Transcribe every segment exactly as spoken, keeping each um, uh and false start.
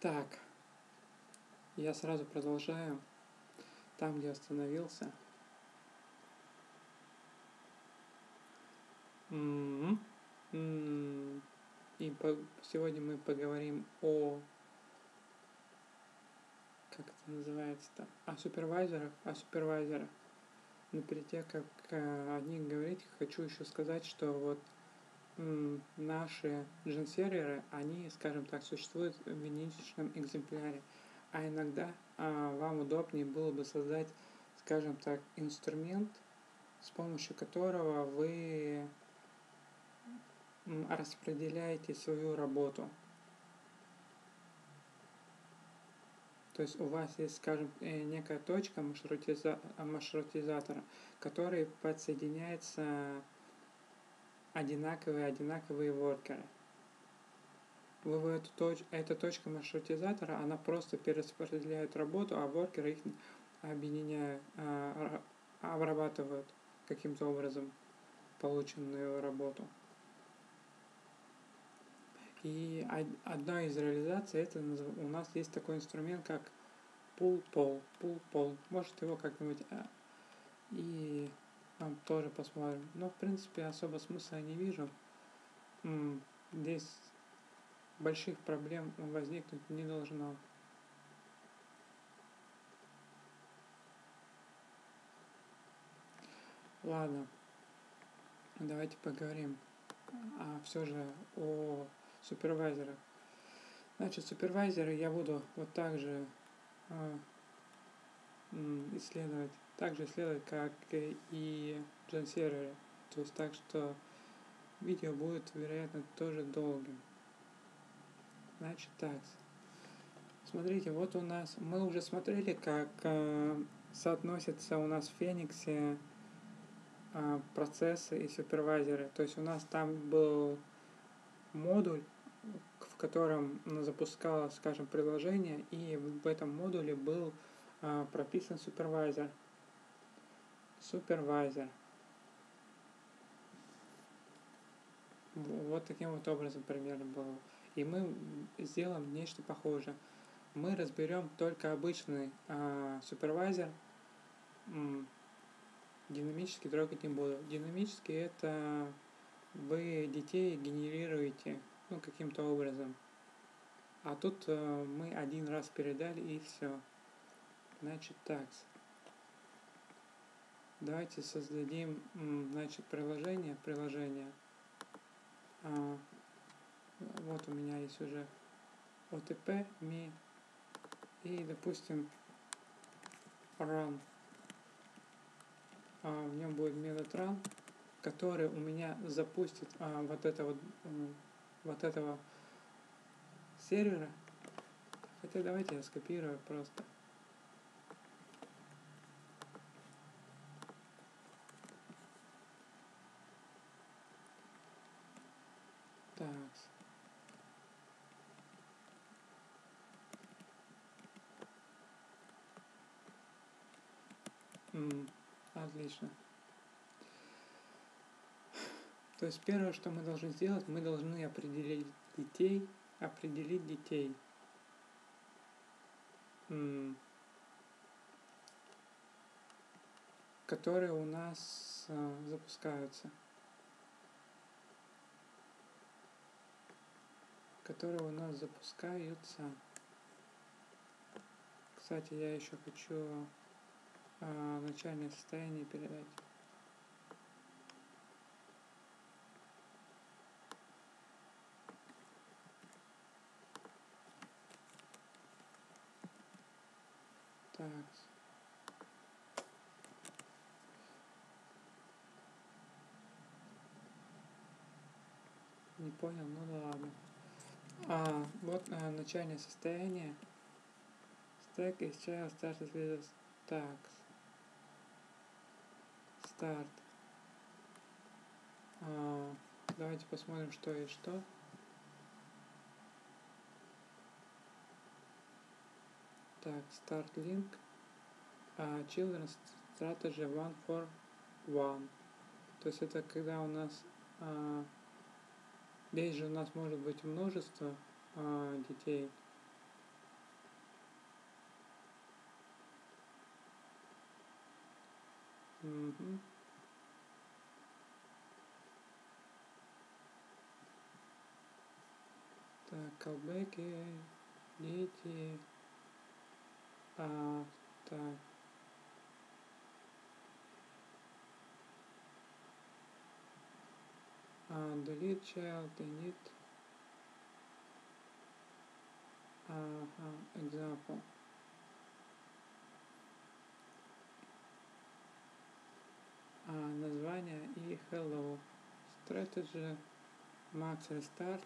Так, я сразу продолжаю там, где остановился. М, м. И по- сегодня мы поговорим о, как это называется-то, о супервайзерах, о супервайзерах. Но перед тем, как э, о них говорить, хочу еще сказать, что вот м, наши джин-серверы, они, скажем так, существуют в единичном экземпляре. А иногда а, вам удобнее было бы создать, скажем так, инструмент, с помощью которого вы м, распределяете свою работу. То есть у вас есть, скажем, э, некая точка маршрутиза- маршрутизатора, который подсоединяется одинаковые одинаковые воркеры. Вы в эту точ- эта точка маршрутизатора, она просто перераспределяет работу, а воркеры их объединяют, а, обрабатывают каким-то образом полученную работу. И одна из реализаций, это у нас есть такой инструмент, как pull poll, pull poll. Может его как-нибудь и там тоже посмотрим. Но в принципе особо смысла я не вижу. Здесь больших проблем возникнуть не должно. Ладно, давайте поговорим а все же о супервайзерах. Значит, супервайзеры я буду вот так же а, исследовать, так же исследовать, как и джин-серверы. То есть так, что видео будет, вероятно, тоже долгим. Значит, так. Смотрите, вот у нас, мы уже смотрели, как э, соотносятся у нас в Фениксе э, процессы и супервайзеры. То есть у нас там был модуль, в котором запускалось, скажем, приложение, и в этом модуле был э, прописан супервайзер. Супервайзер. Вот таким вот образом примерно было. И мы сделаем нечто похожее. Мы разберем только обычный э, супервайзер. М, динамически трогать не буду. Динамически это вы детей генерируете ну, каким-то образом. А тут э, мы один раз передали и все. Значит так. Давайте создадим значит, приложение. Приложение. А, вот у меня есть уже о тэ пэ, ми и, допустим, run. А, в нем будет метод run, который у меня запустит а, вот это вот, вот этого сервера. Хотя давайте я скопирую просто. Так. М, отлично. То есть первое, что мы должны сделать, мы должны определить детей, определить детей. М, которые у нас э, запускаются. Которые у нас запускаются. Кстати, я еще хочу э, начальное состояние передать. Так. Не понял, ну да ладно. А, вот а, начальное состояние. Stack is child started with так. Старт. А, давайте посмотрим, что и что. Так, start link. А, children strategy one for one. То есть это когда у нас а, здесь же у нас может быть множество а, детей. Угу. Так, колбеки, дети. А, так. А, delete child, init. Ага, example. А, название и hello. Strategy, max restart.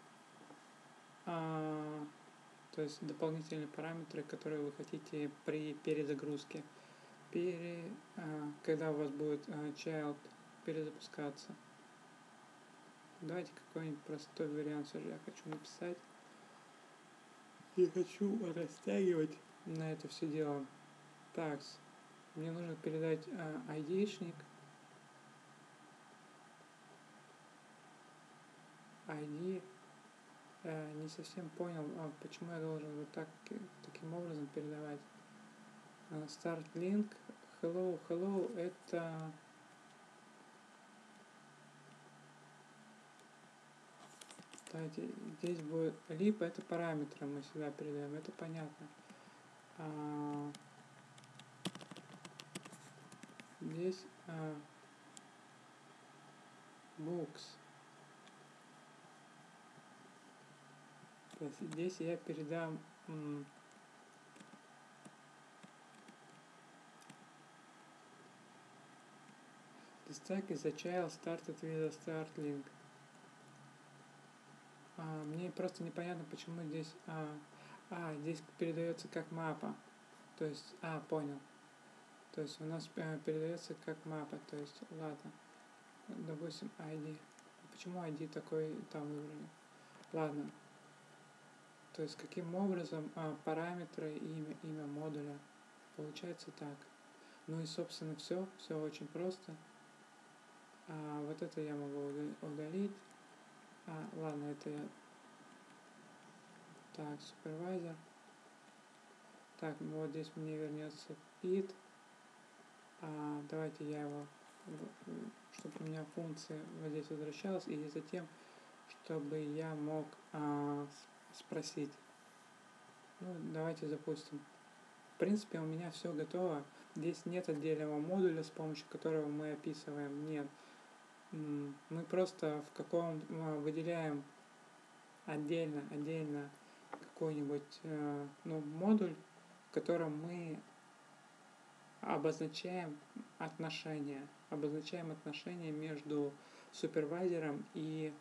А, то есть дополнительные параметры, которые вы хотите при перезагрузке. Пере, а, когда у вас будет а, child перезапускаться. Давайте какой-нибудь простой вариант все же я хочу написать. Не хочу растягивать на это все дело. Так, мне нужно передать а, айдишник. ай ди. А, не совсем понял, а почему я должен вот так, таким образом передавать. А, start link. Hello, hello, это... Давайте, здесь будет lib, это параметры мы сюда передаем, это понятно. А, здесь а, books. То есть здесь я передам м, the stack is a child started with a start link. А, мне просто непонятно, почему здесь а, а здесь передается как мапа. То есть, а, понял. То есть у нас а, передается как мапа. То есть, ладно. Допустим, ай ди. Почему ай ди такой там выбрали? Ладно. То есть каким образом а, параметры, имя, имя модуля. Получается так. Ну и собственно все. Все очень просто. А, вот это я могу удалить. А, ладно, это я... Так, супервайзер. Так, вот здесь мне вернется pit. А, давайте я его, чтобы у меня функция вот здесь возвращалась, и затем, чтобы я мог а, спросить. Ну, давайте запустим. В принципе, у меня все готово. Здесь нет отдельного модуля, с помощью которого мы описываем. Нет. Мы просто в каком выделяем отдельно, отдельно какой-нибудь э, ну, модуль, в котором мы обозначаем отношения, обозначаем отношения между супервайзером и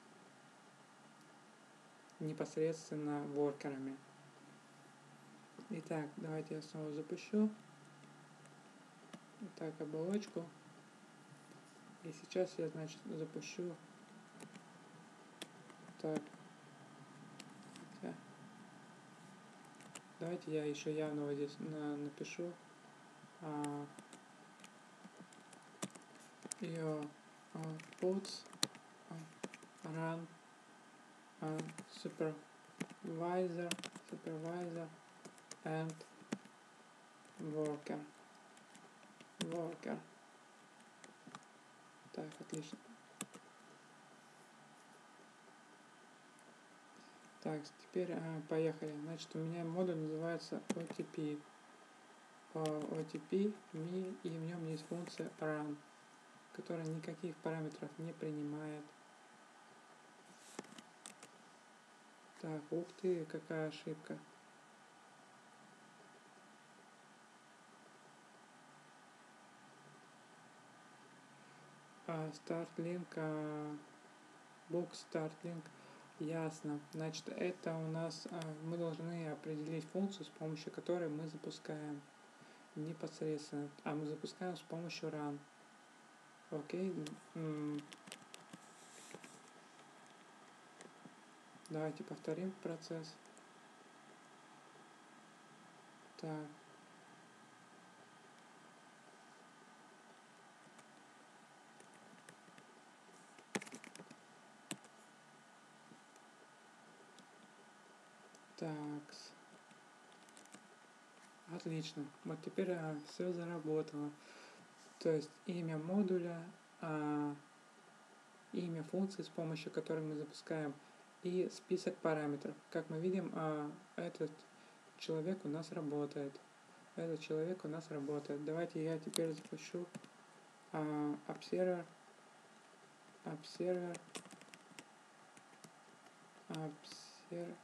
непосредственно воркерами. Итак, давайте я снова запущу. Так, оболочку. И сейчас я, значит, запущу. Так. Хотя... Давайте я еще явно вот здесь на, напишу. Uh, your outputs uh, run uh, supervisor, supervisor and worker. Worker. Так, отлично. Так, теперь э, поехали. Значит, у меня модуль называется о ти пи. о ти пи, ми, и в нем есть функция run, которая никаких параметров не принимает. Так, ух ты, какая ошибка. А, start link, а, book start link. Ясно. Значит, это у нас а, мы должны определить функцию, с помощью которой мы запускаем непосредственно. А мы запускаем с помощью run. Окей. М-м. Давайте повторим процесс. Так. Так. Отлично. Вот теперь а, все заработало. то есть имя модуля, а, имя функции, с помощью которой мы запускаем, и список параметров. Как мы видим, а, этот человек у нас работает. Этот человек у нас работает. Давайте я теперь запущу а, observer, observer, observer.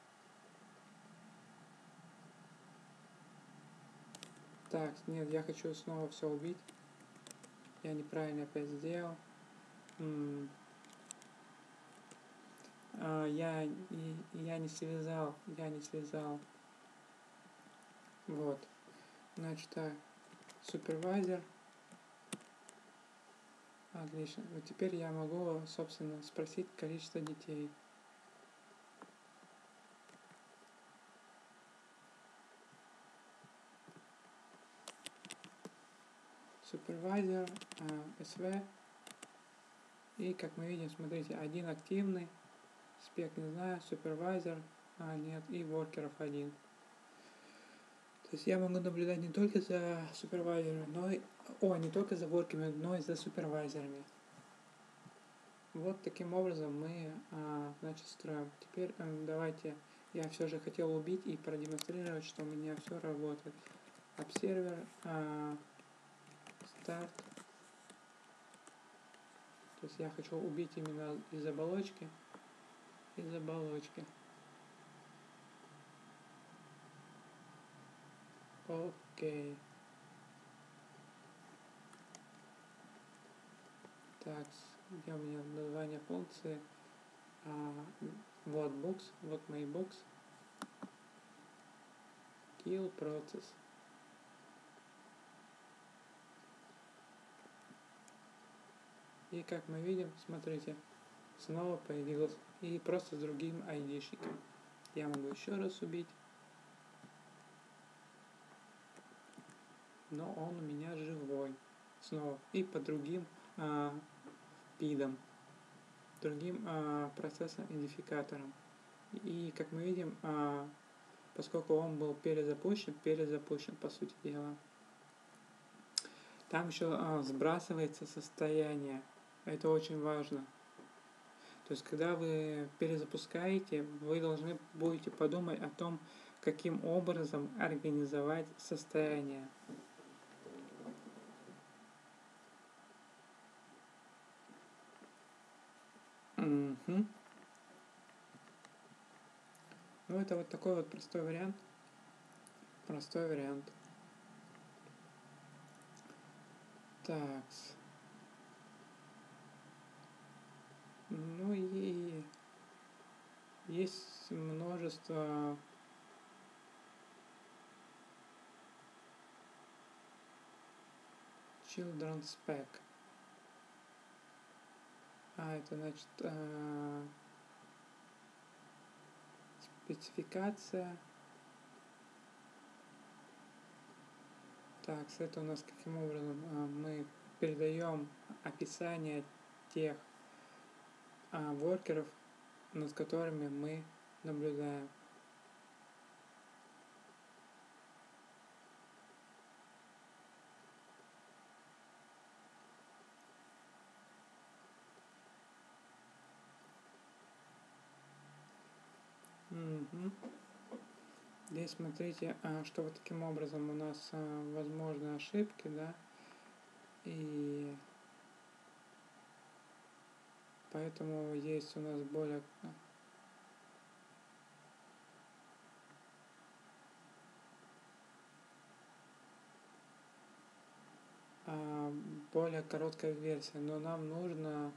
Так, нет, я хочу снова все убить. Я неправильно опять сделал. М а, я, и, я не связал, я не связал. Вот. Значит, так, супервайзер. Отлично. Вот теперь я могу, собственно, спросить количество детей. Супервайзер, эс ви. И как мы видим, смотрите, один активный, спек не знаю, супервайзер, а нет, и воркеров один. То есть я могу наблюдать не только за супервайзерами, но и, о, не только за воркерами, но и за супервайзерами. Вот таким образом мы, а, значит, строим. Теперь а, давайте, я все же хотел убить и продемонстрировать, что у меня все работает. Observer, а, старт. То есть я хочу убить именно из оболочки. Из оболочки. Окей. Так, где у меня название функции? А, вот бокс, вот мой бокс. Kill процесс. И как мы видим, смотрите, снова появилось. И просто с другим айдишником. Я могу еще раз убить. Но он у меня живой. Снова. И по другим а, пидам. Другим а, процессом-идентификатором. И как мы видим, а, поскольку он был перезапущен, перезапущен по сути дела. Там еще а, сбрасывается состояние. Это очень важно. То есть, когда вы перезапускаете, вы должны будете подумать о том, каким образом организовать состояние. Угу. Ну, это вот такой вот простой вариант. Простой вариант. Так. Ну и есть множество children spec. А, это значит э, спецификация. Так, это у нас каким образом э, мы передаем описание тех э, воркеров, над которыми мы наблюдаем. Угу. Здесь смотрите, что вот таким образом у нас возможны ошибки, да, и поэтому есть у нас более более короткая версия, но нам нужно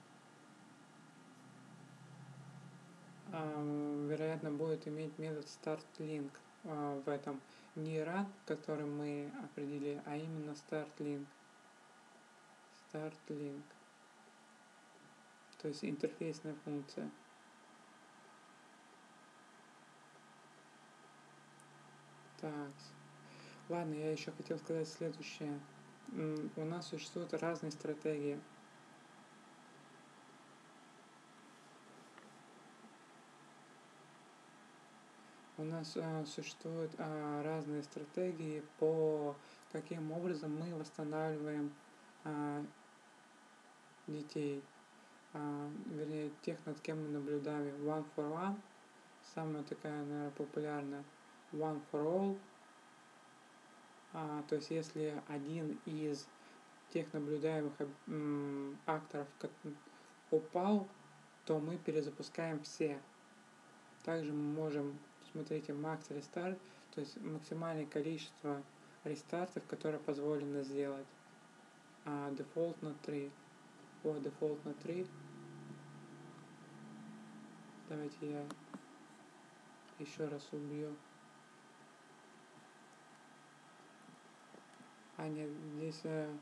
вероятно будет иметь метод startLink в этом не run, который мы определили, а именно startLink. startLink. То есть интерфейсная функция. Так. Ладно, я еще хотел сказать следующее. У нас существуют разные стратегии. У нас а, существуют а, разные стратегии по каким образом мы восстанавливаем а, детей, а, вернее тех, над кем мы наблюдаем. One for one, самая такая, наверное, популярная. One for all, а, то есть если один из тех наблюдаемых м, акторов упал, то мы перезапускаем все. Также мы можем, смотрите, max restart, то есть максимальное количество рестартов, которые позволено сделать. А, дефолт на три. О, дефолт на три. Давайте я еще раз убью. А, нет, здесь...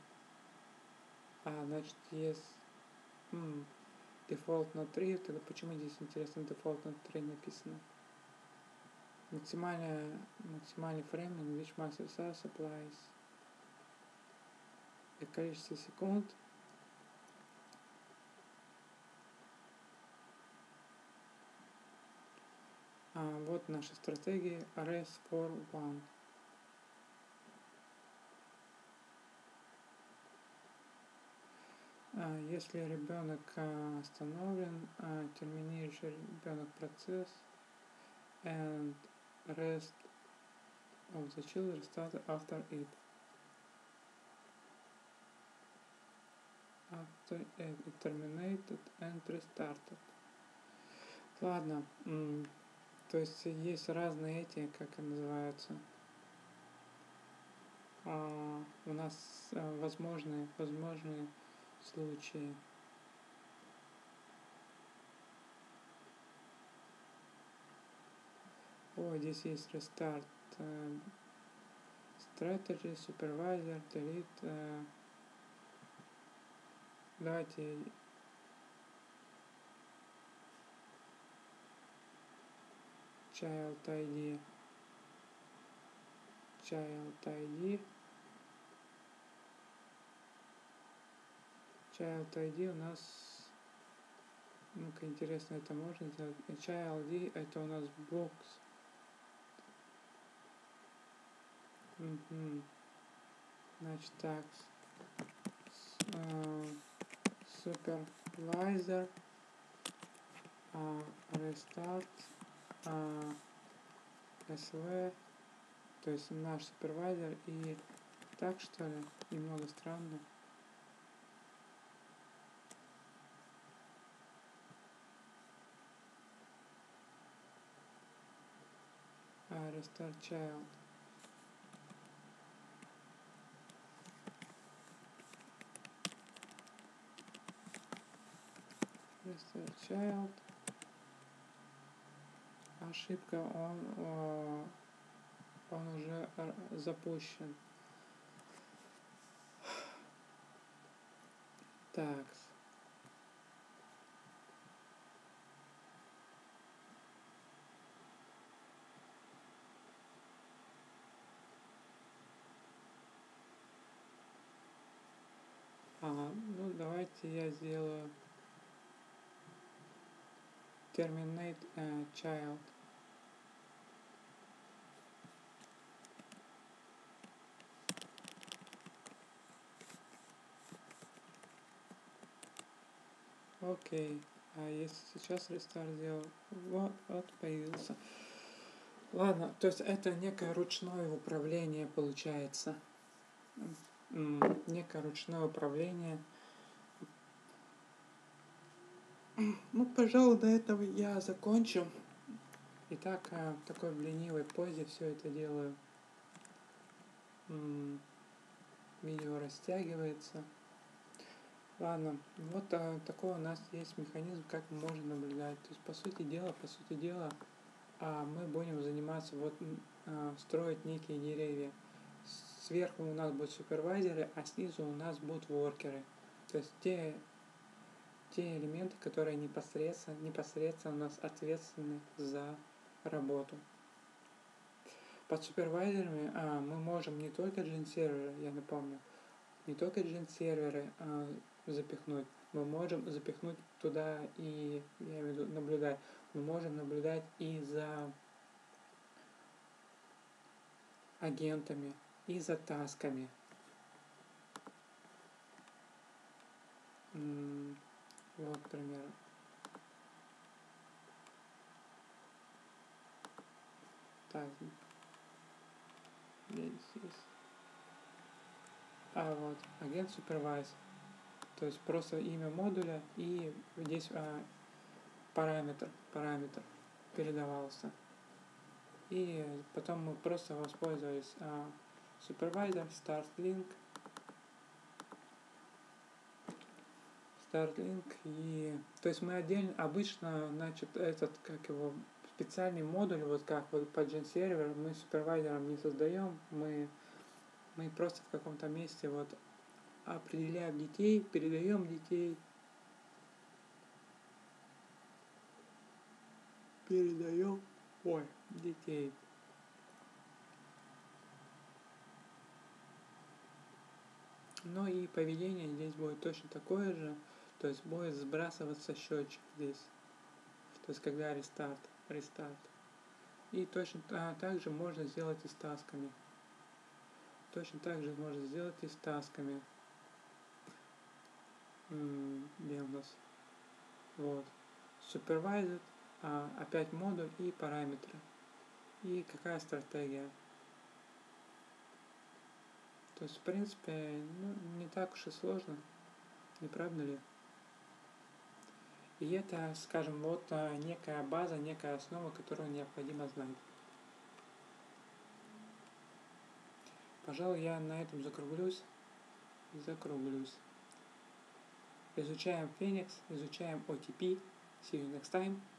А, значит, есть... М, дефолт на три. Тогда почему здесь, интересно, дефолт на три написано? Максимальная, максимальный фрейм in which max resource applies. И количество секунд. А, вот наша стратегия rest for one. А, если ребенок а, остановлен, а, терминирующий ребенок процесс and rest of the children started after it. After it terminated and restarted. Ладно, м, то есть есть разные эти, как они называются, а, у нас а, возможные, возможные случаи. О, здесь есть restart, uh, strategy, supervisor, delete. Uh, давайте child ай ди, child ай ди, child ай ди у нас, ну-ка, интересно, это можно сделать. Child ай ди это у нас box. Угу. Значит так, uh, supervisor, uh, restart, uh, sv, то есть наш супервайзер, и так, что ли, немного странно. А, restart child. Restart child. Ошибка, он, о, он уже запущен. Так. Ага, ну давайте я сделаю terminate uh, child. Окей. А если сейчас рестарт сделал, вот, вот появился. Ладно, то есть это некое ручное управление получается. Некое ручное управление. Ну, пожалуй, до этого я закончу. Итак, в такой ленивой позе все это делаю. Видео растягивается. Ладно, вот а, такой у нас есть механизм, как мы можем наблюдать. То есть, по сути дела, по сути дела, а, мы будем заниматься, вот, а, строить некие деревья. Сверху у нас будут супервайзеры, а снизу у нас будут воркеры. То есть, те, те элементы, которые непосредственно, непосредственно у нас ответственны за работу. Под супервайзерами а, мы можем не только джин-серверы, я напомню, не только джин-серверы а, запихнуть, мы можем запихнуть туда и, я имею в виду, наблюдать, мы можем наблюдать и за агентами, и за тасками. М, вот, к примеру. Так, здесь есть. А вот, агент supervise. То есть просто имя модуля и здесь а, параметр, параметр передавался. И потом мы просто воспользовались а, supervisor, start link, start link и то есть мы отдельно обычно значит этот как его специальный модуль вот как вот по GenServer мы супервайзером не создаем, мы мы просто в каком-то месте вот определяем детей, передаем детей, передаем, ой, детей. Ну и поведение здесь будет точно такое же, то есть будет сбрасываться счетчик здесь, то есть когда рестарт, рестарт. И точно а, также можно сделать и с тасками. Точно так же можно сделать и с тасками. М, где у нас? Вот. Supervisor, а, опять модуль и параметры. И какая стратегия. То есть, в принципе, ну, не так уж и сложно, не правда ли? И это, скажем, вот а, некая база, некая основа, которую необходимо знать. Пожалуй, я на этом закруглюсь. Закруглюсь. Изучаем Phoenix, изучаем о ти пи. See you next time.